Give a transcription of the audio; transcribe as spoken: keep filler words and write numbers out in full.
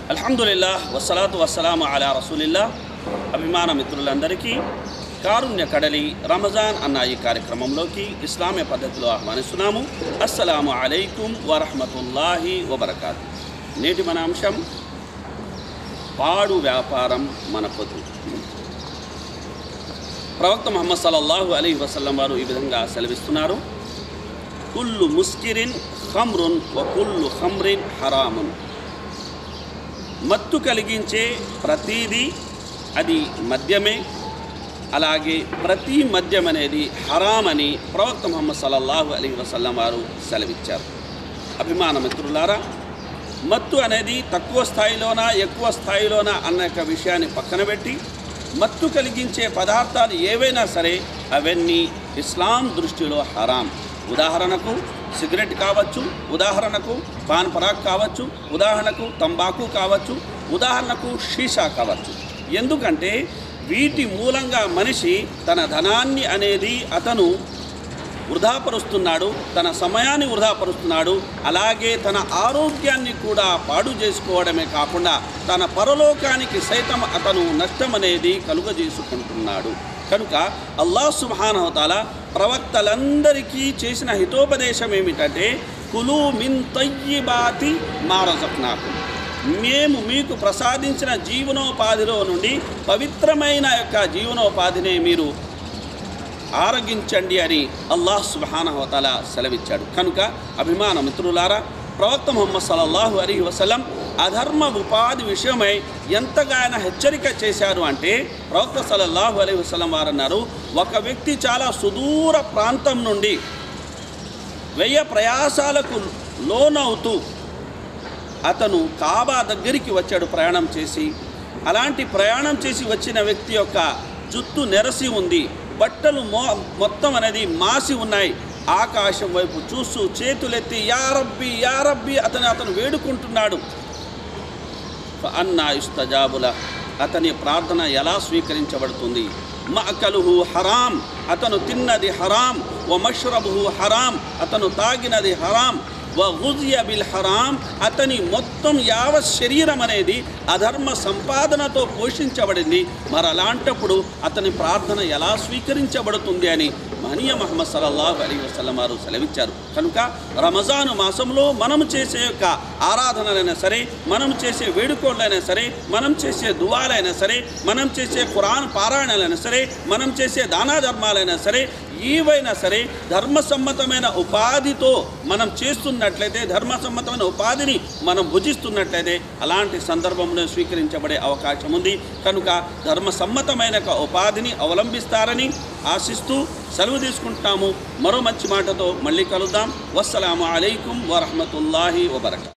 అల్హమ్దులిల్లాహ్ వస్సలాతు వస్సలాము అలా రసూలిల్లాహ్. అభిమాన మిత్రులందరికీ కారుణ్య కడలి రమజాన్ అన్న ఈ కార్యక్రమంలోకి ఇస్లామీయ పద్ధతిలో ఆహ్వానిస్తున్నాము. అస్సలాము అలైకుం వరహ్మతుల్లాహి వబరకాతు. నేటి మన అంశం పాడు వ్యాపారం మన పొద్దు. ప్రవక్త ముహమ్మద్ సల్లల్లాహు అలైహి వసల్లం వారు ఈ విధంగా సెలవిస్తున్నారు, కుల్లు ముస్కిరిన్ ఖమ్రున్ వ కుల్లు ఖమ్రిన్ హరామున్. మత్తు కలిగించే ప్రతీది అది మద్యమే, అలాగే ప్రతి మద్యం అనేది హరామని ప్రవక్త ముహమ్మద్ సల్లల్లాహు అలైహి వసల్లం వారు సెలవిచ్చారు. అభిమాన మిత్రులారా, మత్తు అనేది తక్కువ స్థాయిలోనా ఎక్కువ స్థాయిలోనా అన్న యొక్క విషయాన్ని పక్కన పెట్టి మత్తు కలిగించే పదార్థాలు ఏవైనా సరే అవన్నీ ఇస్లాం దృష్టిలో హరాం. ఉదాహరణకు సిగరెట్ కావచ్చు, ఉదాహరణకు పాన్ పరాగ్ కావచ్చు, ఉదాహరణకు తంబాకు కావచ్చు, ఉదాహరణకు షీషా కావచ్చు. ఎందుకంటే వీటి మూలంగా మనిషి తన ధనాన్ని అనేది అతను వృధాపరుస్తున్నాడు, తన సమయాన్ని వృధాపరుస్తున్నాడు, అలాగే తన ఆరోగ్యాన్ని కూడా పాడు చేసుకోవడమే కాకుండా తన పరలోకానికి సైతం అతను నష్టం అనేది కలుగజేసుకుంటున్నాడు. కనుక అల్లాహ్ సుబ్హానహు వ తఆలా ప్రవక్తలందరికీ చేసిన హితోపదేశం ఏమిటంటే, కులు మిన్ తయ్యిబాతి మా రజక్నాకుం, మేము మీకు ప్రసాదించిన జీవనోపాధిలో నుండి పవిత్రమైన యొక్క జీవనోపాధిని మీరు ఆరగించండి అని అల్లాహ్ సుబ్హానహు వ తఆలా సెలవిచ్చాడు. కనుక అభిమాన మిత్రులారా, ప్రవక్త ముహమ్మద్ సల్లల్లాహు అలైహి వసల్లం అధర్మ ఉపాధి విషయమై ఎంతగానో హెచ్చరిక చేశారు అంటే, ప్రవక్త సల్లల్లాహు అలైహి వసల్లం వారు అన్నారు, ఒక వ్యక్తి చాలా సుదూర ప్రాంతం నుండి వ్యయ ప్రయాసాలకు లోనవుతూ అతను కాబా దగ్గరికి వచ్చాడు ప్రయాణం చేసి. అలాంటి ప్రయాణం చేసి వచ్చిన వ్యక్తి యొక్క జుత్తు నెరసి ఉంది, బట్టలు మో మొత్తం అనేది మాసి ఉన్నాయి. ఆకాశం వైపు చూస్తూ చేతులెత్తి యా రబ్బీ యా రబ్బీ అతను అతను వేడుకుంటున్నాడు. అన్నా యుస్తజాబుల, అతని ప్రార్థన ఎలా స్వీకరించబడుతుంది? మఅకలుహు హరాం, అతను తిన్నది హరాం. వ మష్రబుహు హరాం, అతను తాగినది హరాం. వ గుజియ బిల్ హరాం, అతని మొత్తం యావత్ శరీరం అనేది అధర్మ సంపాదనతో పోషించబడింది. మరి అలాంటప్పుడు అతని ప్రార్థన ఎలా స్వీకరించబడుతుంది అని మహనీయ ముహమ్మద్ సల్లల్లాహు అలైహి వసల్లం వారు సెలవిచ్చారు. కనుక రమజాను మాసంలో మనం చేసే యొక్క ఆరాధనలైనా సరే, మనం చేసే వేడుకోళ్ళైనా సరే, మనం చేసే దువాలైనా సరే, మనం చేసే ఖురాన్ పారాయణలైనా సరే, మనం చేసే దానా ధర్మాలైనా సరే, ఏవైనా సరే ధర్మసమ్మతమైన ఉపాధితో మనం చేస్తున్నట్లయితే, ధర్మసమ్మతమైన ఉపాధిని మనం భుజిస్తున్నట్లయితే అలాంటి సందర్భంలో స్వీకరించబడే అవకాశం ఉంది. కనుక ధర్మసమ్మతమైన ఉపాధిని అవలంబిస్తారని ఆశిస్తూ సెలవు తీసుకుంటాము. మరో మంచి మాటతో మళ్ళీ కలుద్దాం. వస్సలాము అలైకుం వరహ్మతుల్లాహి వబరకాతుహు.